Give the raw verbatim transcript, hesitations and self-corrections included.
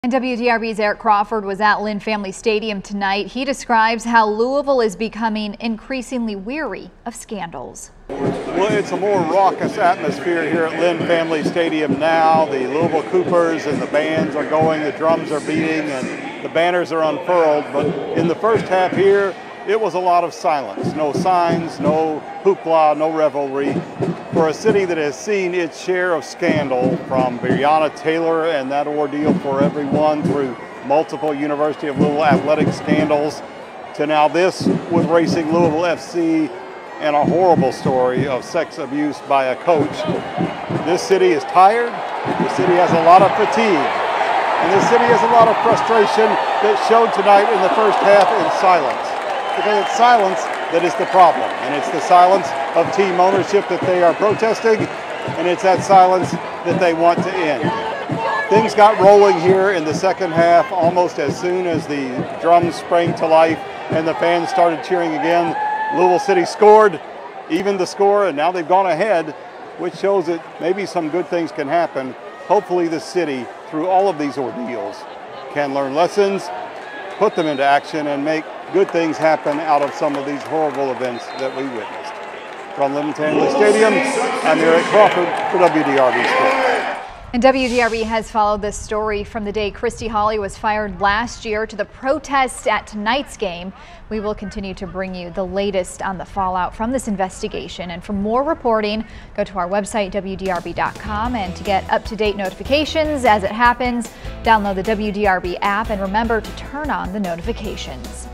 And W D R B's Eric Crawford was at Lynn Family Stadium tonight. He describes how Louisville is becoming increasingly weary of scandals. Well, it's a more raucous atmosphere here at Lynn Family Stadium now. The Louisville Coopers and the bands are going, the drums are beating, and the banners are unfurled. But in the first half here, it was a lot of silence. No signs, no hoopla, no revelry. For a city that has seen its share of scandal, from Breonna Taylor and that ordeal for everyone, through multiple University of Louisville athletic scandals, to now this with Racing Louisville F C and a horrible story of sex abuse by a coach. This city is tired. The city has a lot of fatigue. And this city has a lot of frustration that showed tonight in the first half in silence. Because it's silence that is the problem. And it's the silence of team ownership that they are protesting, and it's that silence that they want to end. Things got rolling here in the second half almost as soon as the drums sprang to life and the fans started cheering again. Louisville City scored, evened the score, and now they've gone ahead, which shows that maybe some good things can happen. Hopefully the city, through all of these ordeals, can learn lessons, put them into action, and make good things happen out of some of these horrible events that we witnessed. From Lynn Family Stadium, I'm Eric Crawford for W D R B Sports. And W D R B has followed this story from the day Christy Holly was fired last year to the protests at tonight's game. We will continue to bring you the latest on the fallout from this investigation. And for more reporting, go to our website, W D R B dot com. And to get up-to-date notifications as it happens, download the W D R B app and remember to turn on the notifications.